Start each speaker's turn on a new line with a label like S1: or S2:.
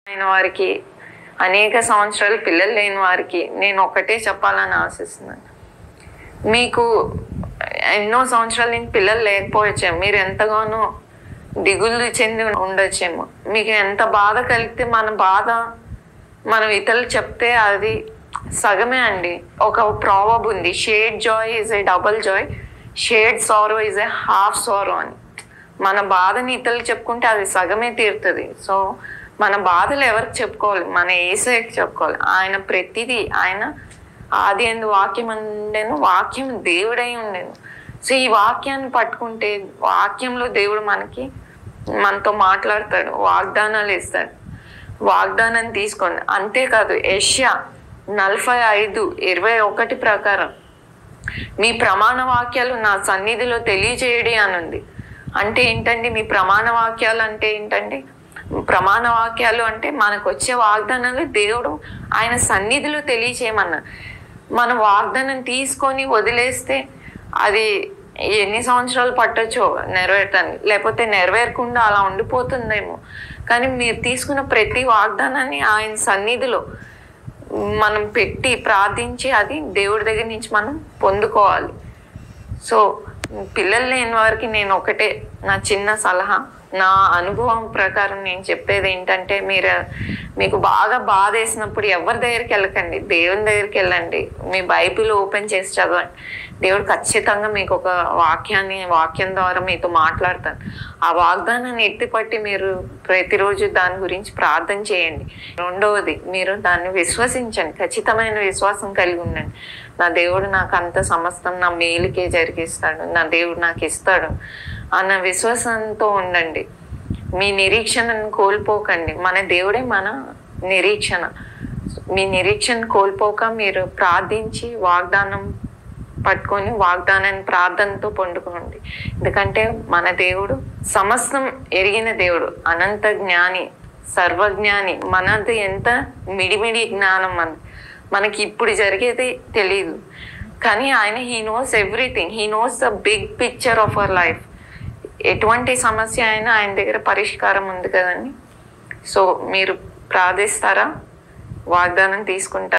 S1: అయిన వారికి, అనేక సంవత్సరాలు పిల్లలు లేని వారికి నేను ఒకటే చెప్పాలని ఆశిస్తున్నాను. మీకు ఎన్నో సంవత్సరాల నుంచి పిల్లలు లేకపోవచ్చేమో, మీరు ఎంతగానో దిగులు చెంది ఉండొచ్చేమో. మీకు ఎంత బాధ కలిగితే మన బాధ మనం ఇతరులు చెప్తే అది సగమే అండి. ఒక ప్రావర్బ్ ఉంది, shared joy is a double joy, shared sorrow is a half sorrow అని. మన బాధని ఇతరులు చెప్పుకుంటే అది సగమే తీరుతుంది. సో మన బాధలు ఎవరికి చెప్పుకోవాలి? మన యేసయ్యకి చెప్పుకోవాలి. ఆయన ప్రతిదీ, ఆయన ఆది యందు వాక్యం ఉండేను, వాక్యం దేవుడై ఉండేను. సో ఈ వాక్యాన్ని పట్టుకుంటే, వాక్యంలో దేవుడు మనతో మాట్లాడతాడు, వాగ్దానాలు ఇస్తాడు. వాగ్దానాన్ని తీసుకోండి. అంతేకాదు యెషయా 45:21 ప్రకారం మీ ప్రమాణ వాక్యాలు నా సన్నిధిలో తెలియజేయడి అని ఉంది. అంటే ఏంటండి? మీ ప్రమాణ వాక్యాలు అంటే ఏంటండి? ప్రమాణ వాక్యాలు అంటే మనకు వచ్చే వాగ్దానాలు దేవుడు ఆయన సన్నిధిలో తెలియచేయమన్నా. మనం వాగ్దానం తీసుకొని వదిలేస్తే అది ఎన్ని సంవత్సరాలు పట్టొచ్చో నెరవేరటానికి, లేకపోతే నెరవేరకుండా అలా ఉండిపోతుందేమో. కానీ మీరు తీసుకున్న ప్రతి వాగ్దానాన్ని ఆయన సన్నిధిలో మనం పెట్టి ప్రార్థించి అది దేవుడి దగ్గర నుంచి మనం పొందుకోవాలి. సో పిల్లలు లేని వారికి నేను ఒకటే నా చిన్న సలహా, నా అనుభవం ప్రకారం నేను చెప్పేది ఏంటంటే, మీకు బాగా బాధ వేసినప్పుడు ఎవరి దగ్గరికి వెళ్ళకండి, దేవుని దగ్గరికి వెళ్ళండి. మీ బైబిల్ ఓపెన్ చేసి చదవండి. దేవుడు ఖచ్చితంగా మీకు ఒక వాక్యం ద్వారా మీతో మాట్లాడతాను. ఆ వాగ్దానాన్ని ఎత్తిపట్టి మీరు ప్రతిరోజు దాని గురించి ప్రార్థన చేయండి. రెండవది, మీరు దాన్ని విశ్వసించండి. ఖచ్చితమైన విశ్వాసం కలిగి ఉండండి. నా దేవుడు నాకు అంత సమస్తం నా మేలుకే జరిగిస్తాడు, నా దేవుడు నాకు ఇస్తాడు అన్న విశ్వాసంతో ఉండండి. మీ నిరీక్షణను కోల్పోకండి. మన దేవుడే మన నిరీక్షణ. మీ నిరీక్షణ కోల్పోక మీరు ప్రార్థించి వాగ్దానం పట్టుకొని వాగ్దానాన్ని ప్రార్థనతో పొందుకోండి. ఎందుకంటే మన దేవుడు సమస్తం ఎరిగిన దేవుడు, అనంత జ్ఞాని, సర్వజ్ఞాని. మనది ఎంత మిడిమిడి జ్ఞానం మనకి ఇప్పుడు జరిగేది తెలియదు, కానీ ఆయన he knows everything. He knows the big picture of our life. ఎటువంటి సమస్య అయినా ఆయన దగ్గర పరిష్కారం ఉంది కదండి. సో మీరు ప్రార్థిస్తారా? వాగ్దానం తీసుకుంటారా?